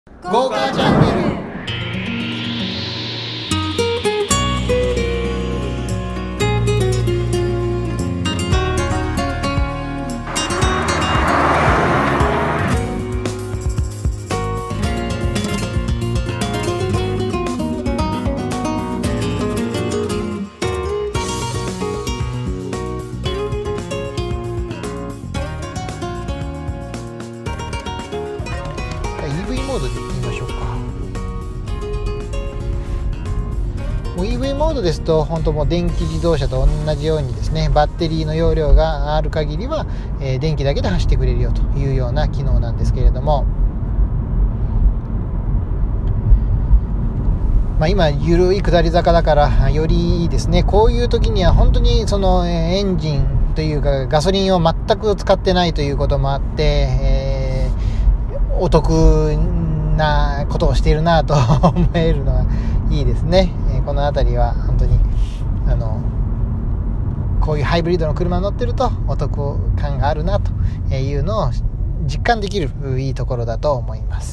豪華チャンネル。EV モードでいってみましょうか。もう EV モードですと本当もう電気自動車と同じようにですね、バッテリーの容量がある限りは、電気だけで走ってくれるよというような機能なんですけれども、今緩い下り坂だからよりですね、こういう時には本当にそのエンジンというかガソリンを全く使ってないということもあって、お得なことをしているなと思えるのがいいですね。この辺りは本当にこういうハイブリッドの車に乗ってるとお得感があるなというのを実感できるいいところだと思います。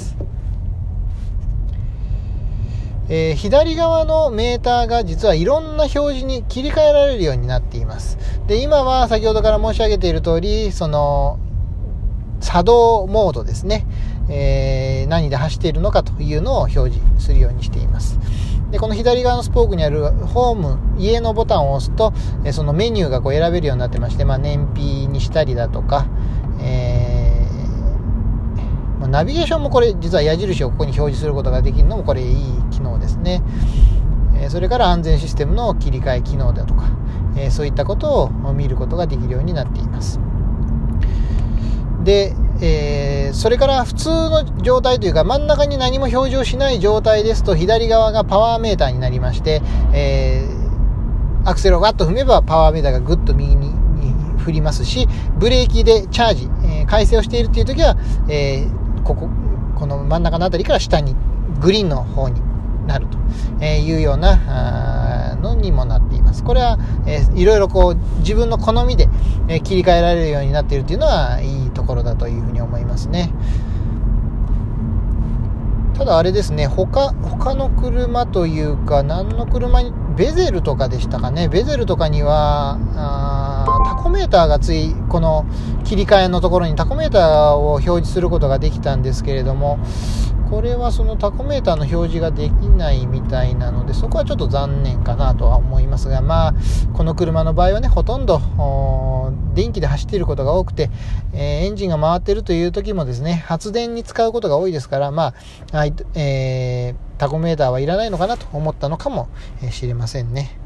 左側のメーターが実はいろんな表示に切り替えられるようになっています。で、今は先ほどから申し上げている通り、その作動モードですね、何で走っているのかというのを表示するようにしています。で、この左側のスポークにあるホーム、家のボタンを押すと、そのメニューがこう選べるようになってまして、燃費にしたりだとか、ナビゲーションもこれ実は矢印をここに表示することができるのもこれいい機能ですね。それから安全システムの切り替え機能だとか、そういったことを見ることができるようになっています。で、それから普通の状態というか真ん中に何も表示をしない状態ですと、左側がパワーメーターになりまして、アクセルをガッと踏めばパワーメーターがグッと右に振りますし、ブレーキでチャージ、回生をしているという時は、この真ん中のあたりから下にグリーンの方になるというようなのにもなっています。これは、いろいろこう自分の好みで切り替えられるようになっているというのはいいところだというふうに思いますね。ただあれですね、他の車というか何の車にベゼルとかでしたかね、ベゼルとかにはタコメーターがこの切り替えのところにタコメーターを表示することができたんですけれども、これはそのタコメーターの表示ができないみたいなので、そこはちょっと残念かなとは思いますが、この車の場合はね、ほとんど電気で走っていることが多くて、エンジンが回っているという時もですね、発電に使うことが多いですから、タコメーターはいらないのかなと思ったのかもしれませんね。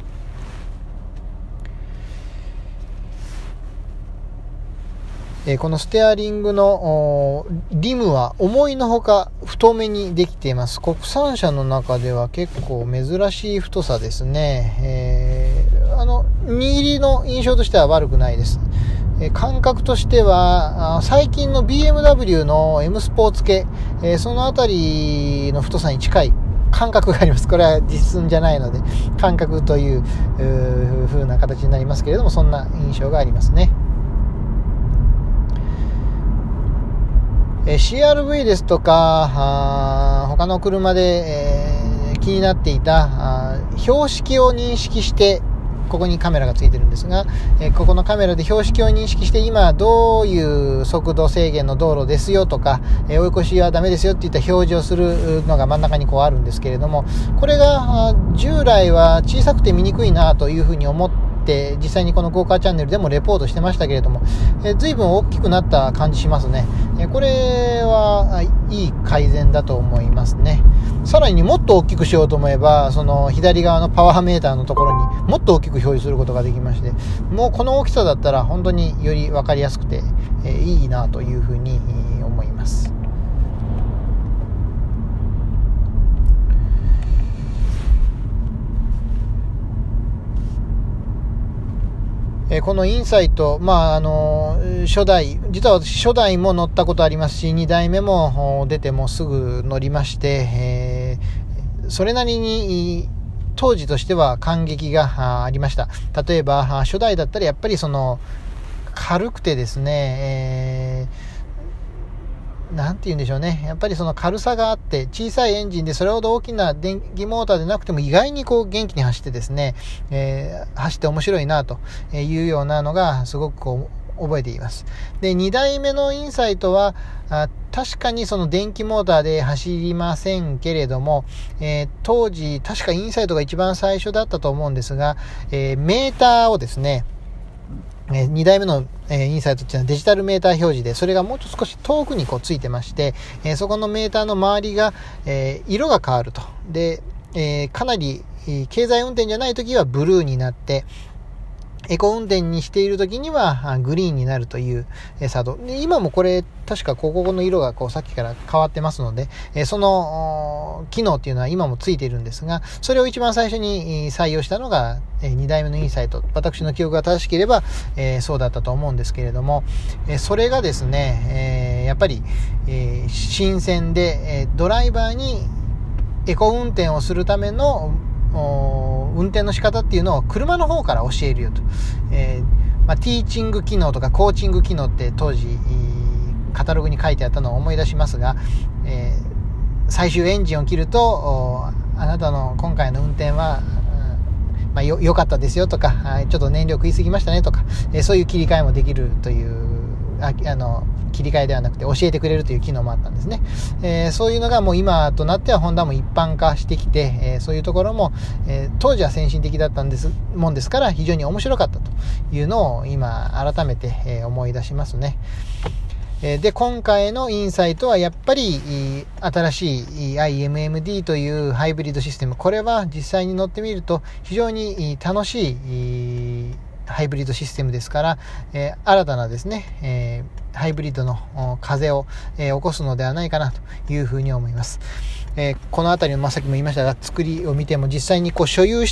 このステアリングのリムは思いのほか太めにできています。国産車の中では結構珍しい太さですね。握りの印象としては悪くないです。感覚としては最近の BMW の M スポーツ系、そのあたりの太さに近い感覚があります。これは実寸じゃないので感覚という風な形になりますけれども、そんな印象がありますね。CRV ですとか他の車で、気になっていた標識を認識して、ここにカメラがついてるんですが、ここのカメラで標識を認識して今どういう速度制限の道路ですよとか、追い越しはダメですよっていった表示をするのが真ん中にこうあるんですけれども、これが従来は小さくて見にくいなというふうに思って実際にこの豪華チャンネルでもレポートしてましたけれども、随分大きくなった感じしますね。これはいい改善だと思いますね。さらにもっと大きくしようと思えば、その左側のパワーメーターのところにもっと大きく表示することができまして、もうこの大きさだったら本当により分かりやすくて、いいなというふうに思います。このインサイト、初代、実は私初代も乗ったことありますし、2代目も出てもすぐ乗りまして、それなりに当時としては感激がありました。例えば初代だったらやっぱりその軽くてですね、 なんて言うんでしょうね。やっぱりその軽さがあって、小さいエンジンでそれほど大きな電気モーターでなくても意外にこう元気に走ってですね、走って面白いなというようなのがすごくこう覚えています。で、2代目のインサイトは、確かにその電気モーターで走りませんけれども、当時確かインサイトが一番最初だったと思うんですが、メーターをですね、2代目のインサイトっていうのはデジタルメーター表示で、それがもうちょっと少し遠くにこうついてまして、そこのメーターの周りが、色が変わると。で、かなり経済運転じゃない時はブルーになって、エコ運転にしている時にはグリーンになるという作動で、今もこれ確かここの色がこうさっきから変わってますので、その機能っていうのは今もついているんですが、それを一番最初に採用したのが2代目のインサイト、私の記憶が正しければそうだったと思うんですけれども、それがですね、やっぱり新鮮でドライバーにエコ運転をするための運転の仕方っていうのを車の方から教えるよと、ティーチング機能とかコーチング機能って当時カタログに書いてあったのを思い出しますが、最終エンジンを切るとあなたの今回の運転は良かったですよとか、ちょっと燃料食いすぎましたねとか、そういう切り替えもできるという切り替えではなくて教えてくれるという機能もあったんですね。そういうのがもう今となってはホンダも一般化してきて、そういうところも、当時は先進的だったもんですから非常に面白かったというのを今改めて、思い出しますね。で、今回のインサイトはやっぱり新しい iMMD というハイブリッドシステム、これは実際に乗ってみると非常に楽しいハイブリッドシステムですから、新たなですね、ハイブリッドの風を、起こすのではないかなというふうに思います。このあたりの、さっきも言いましたが、作りを見ても実際にこう所有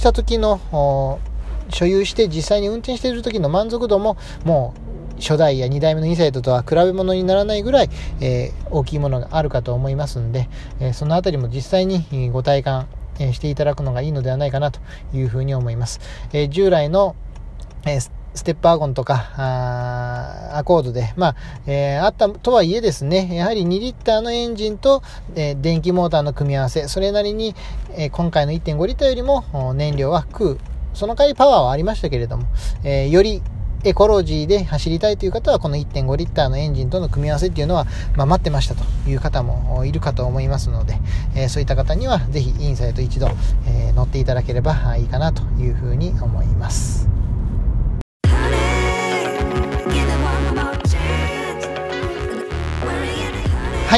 して実際に運転している時の満足度ももう初代や2代目のインサイトとは比べ物にならないぐらい、大きいものがあるかと思いますので、そのあたりも実際にご体感していただくのがいいのではないかなというふうに思います。従来のステップワゴンとかアコードで、あったとはいえですね、やはり2リッターのエンジンと、電気モーターの組み合わせ、それなりに、今回の 1.5 リッターよりも燃料は食う、その代わりパワーはありましたけれども、よりエコロジーで走りたいという方はこの 1.5 リッターのエンジンとの組み合わせっていうのは、待ってましたという方もいるかと思いますので、そういった方にはぜひインサイト一度、乗っていただければいいかなというふうに思います。はい、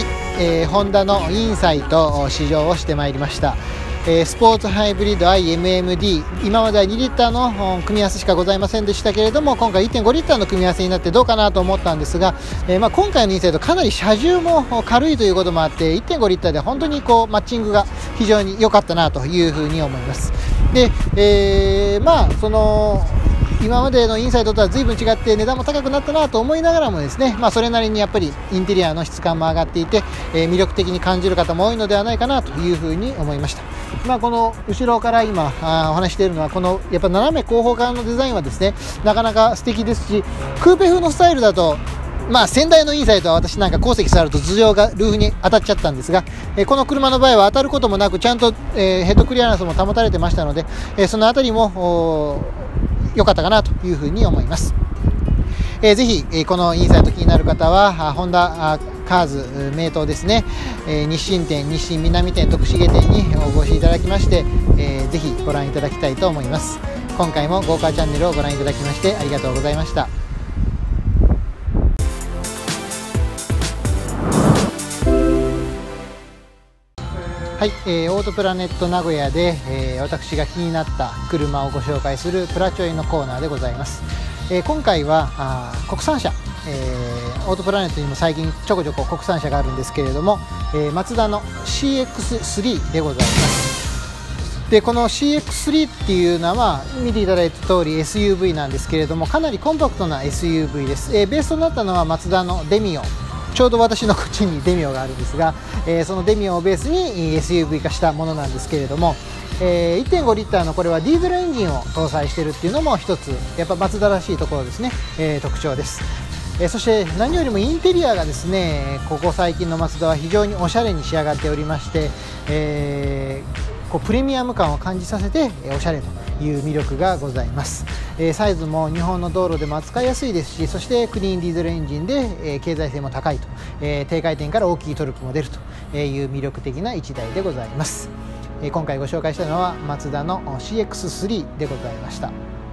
ホンダのインサイト試乗をしてまいりました。スポーツハイブリッド iMMD、 今までは2リッターの組み合わせしかございませんでしたけれども、今回 1.5 リッターの組み合わせになってどうかなと思ったんですが、今回のインサイトかなり車重も軽いということもあって 1.5 リッターで本当にこうマッチングが非常に良かったなというふうに思います。で、その今までのインサイトとは随分違って値段も高くなったなと思いながらもですね、それなりにやっぱりインテリアの質感も上がっていて、魅力的に感じる方も多いのではないかなというふうに思いました。この後ろから今お話しているのはこのやっぱ斜め後方側のデザインはですね、なかなか素敵ですし、クーペ風のスタイルだと先代のインサイトは私なんか後席座ると頭上がルーフに当たっちゃったんですが、この車の場合は当たることもなくちゃんと、ヘッドクリアランスも保たれてましたので、そのあたりも良かったかなというふうに思います。ぜひ、このインサイト気になる方はホンダカーズ名東ですね、日清店、日清南店、徳重店にお越しいただきまして、ぜひご覧いただきたいと思います。今回もゴーカーチャンネルをご覧いただきましてありがとうございました。はい、オートプラネット名古屋で、私が気になった車をご紹介するプラチョイのコーナーでございます。今回は国産車、オートプラネットにも最近ちょこちょこ国産車があるんですけれども、マツダの CX3 でございます。でこの CX3 っていうのは見ていただいた通り SUV なんですけれども、かなりコンパクトな SUV です。ベースとなったのはマツダのデミオ、ちょうど私のこっちにデミオがあるんですが、そのデミオをベースに SUV 化したものなんですけれども、1.5 リッターのこれはディーゼルエンジンを搭載しているっていうのも一つやっぱマツダらしいところですね、特徴です。 そして何よりもインテリアがですね、ここ最近のマツダは非常におしゃれに仕上がっておりまして、こうプレミアム感を感じさせておしゃれという魅力がございます。サイズも日本の道路でも扱いやすいですし、そしてクリーンディーゼルエンジンで経済性も高いと、低回転から大きいトルクも出るという魅力的な1台でございます。今回ご紹介したのはマツダの CX-3 でございました。